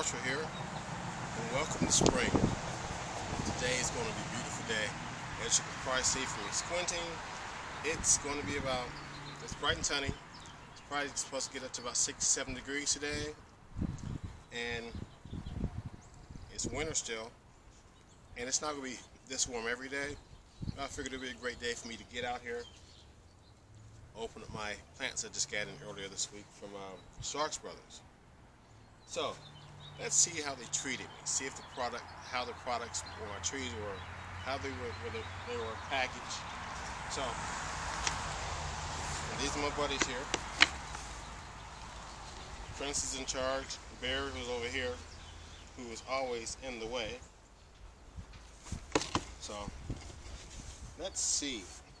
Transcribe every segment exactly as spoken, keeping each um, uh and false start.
Nursery here, and welcome to spring. Today is going to be a beautiful day. As you can probably see from me squinting, it's going to be about, it's bright and sunny. It's probably supposed to get up to about six, seven degrees today, and it's winter still, and it's not going to be this warm every day. I figured it would be a great day for me to get out here, open up my plants I just got in earlier this week from um, Starks Brothers. So let's see how they treated me. See if the product, how the products were treated, or how they were, whether they were packaged. So and these are my buddies here. Prince is in charge. Barry, who's over here, who is always in the way. So let's see.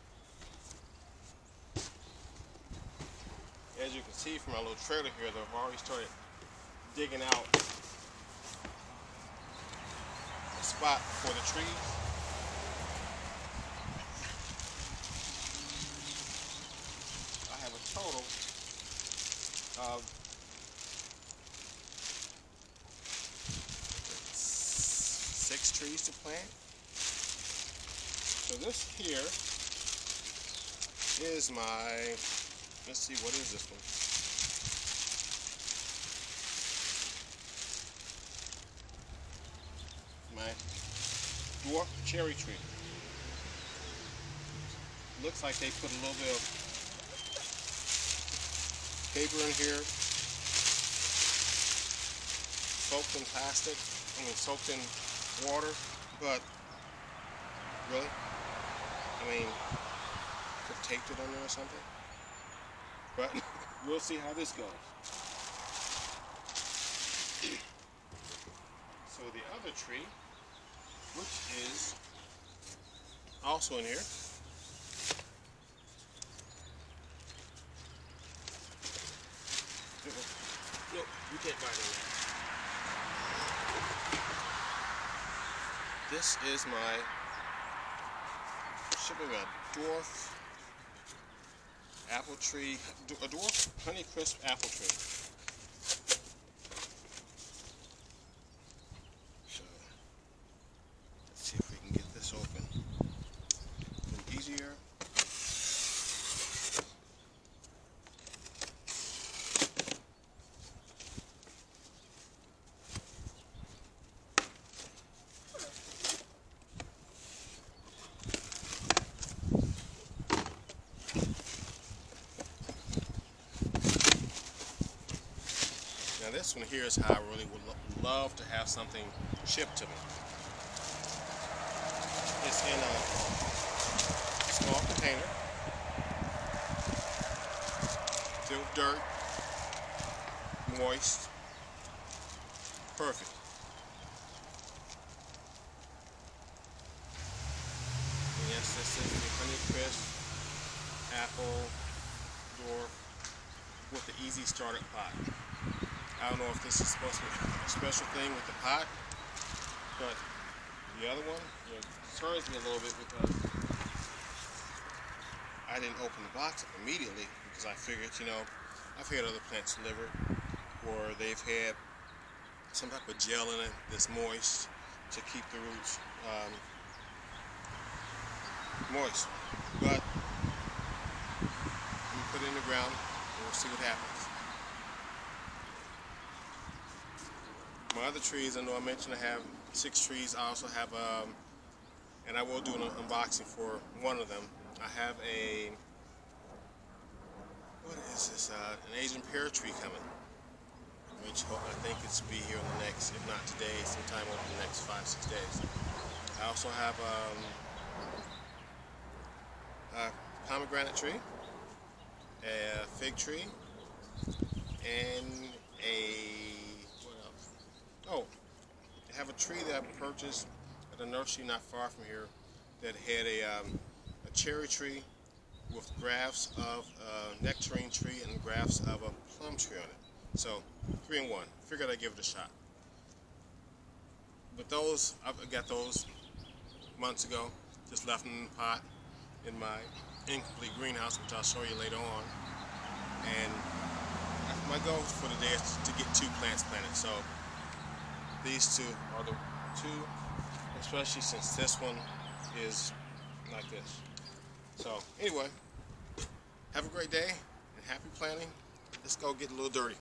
As you can see from my little trailer here, they've already started digging out a spot for the trees. I have a total of six trees to plant. So this here is my, let's see, what is this one? My dwarf cherry tree. Looks like they put a little bit of paper in here, soaked in plastic, I mean soaked in water, but really, I mean, could have taped it on there or something, but we'll see how this goes. So the other tree, which is also in here, nope, you can't bite on that. This is my, should be my dwarf apple tree, a dwarf honey crisp apple tree. See if we can get this open easier. Now this one here is how I really would lo love to have something shipped to me. It's in a small container filled with dirt, moist, perfect. And yes, this is the Honey Crisp Apple Dwarf with the Easy Startup Pot. I don't know if this is supposed to be a special thing with the pot, but the other one, you know, concerns me a little bit because I didn't open the box up immediately because I figured, you know, I've had other plants delivered or they've had some type of gel in it that's moist to keep the roots um, moist. But we put it in the ground and we'll see what happens. My other trees, I know I mentioned I have six trees. I also have, um, and I will do an unboxing for one of them. I have a, what is this, uh, an Asian pear tree coming, which I think it's to be here in the next, if not today, sometime over the next five, six days. I also have um, a pomegranate tree, a fig tree, and a, oh, I have a tree that I purchased at a nursery not far from here that had a, um, a cherry tree with grafts of a nectarine tree and grafts of a plum tree on it. So, three in one. Figured I'd give it a shot. But those, I got those months ago, just left them in the pot in my incomplete greenhouse, which I'll show you later on. And my goal for the day is to get two plants planted. So these two are the two, especially since this one is like this. So anyway, have a great day and happy planting. Let's go get a little dirty.